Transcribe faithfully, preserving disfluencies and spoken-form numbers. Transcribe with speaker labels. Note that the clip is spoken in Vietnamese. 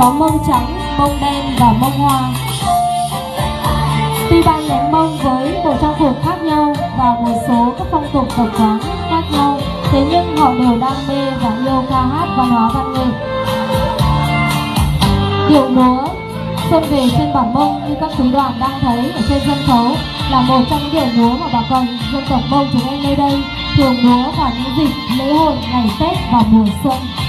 Speaker 1: có mông trắng, mông đen và mông hoa. Tuy ba nhánh mông với bộ trang phục khác nhau và một số các phong tục tập quán khác nhau, thế nhưng họ đều đam mê và yêu ca hát văn hóa văn nghệ. Điệu múa Xuân Về trên bản Mông như các quý đoàn đang thấy ở trên sân khấu là một trong những điệu múa mà bà con dân tộc Mông chúng em nơi đây thường múa vào những dịp lễ hội, ngày Tết và mùa xuân.